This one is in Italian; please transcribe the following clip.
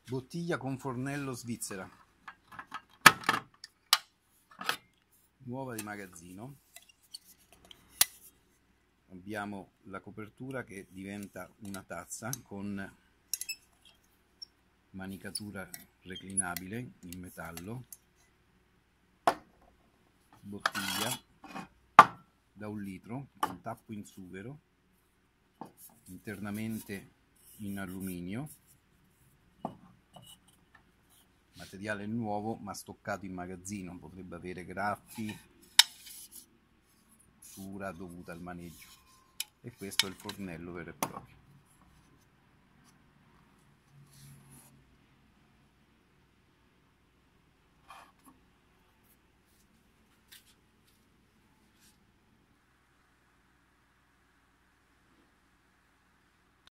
Bottiglia con fornello svizzera, nuova di magazzino. Abbiamo la copertura che diventa una tazza con manicatura reclinabile in metallo, bottiglia da 1 litro con tappo in sughero, internamente in alluminio, materiale nuovo ma stoccato in magazzino, potrebbe avere graffi, usura dovuta al maneggio. E questo è il fornello vero e proprio.